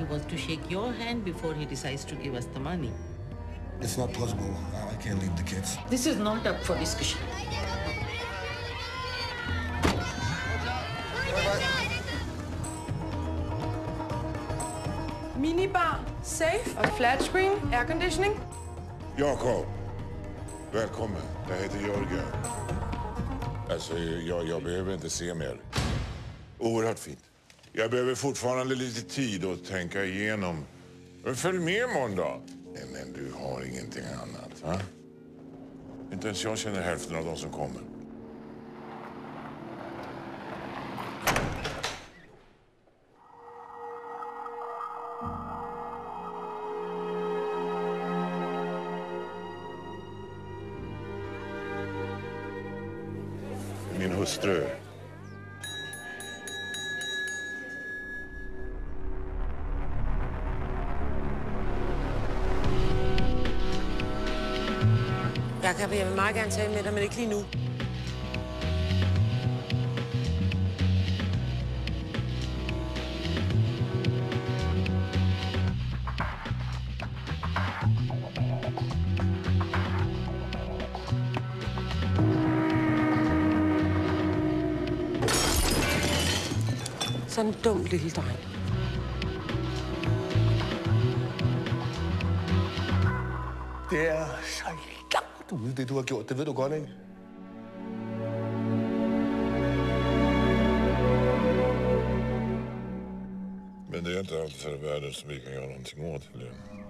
was to shake your hand before he decides to give us the money. It's not possible. I can't leave the kids. This is not up for discussion. Minibar, safe og flat screen, air conditioning. Jakob, välkommen. Jag heter Jörgen. Alltså, jag behöver inte se mer. Oerhört fint. Jag behöver fortfarande lite tid att tänka igenom. Men följ med måndag. Men du har ingenting annat, va? Inte ens jag känner hälften av de som kommer. Min hustru. Jeg vil meget gerne tale med dig, men ikke lige nu. Sådan en dum lille dreng. Det er så langt ude, det du har gjort. Det ved du godt, ikke? Men det är inte alltid så världen som vi kan göra någonting åt, Helene.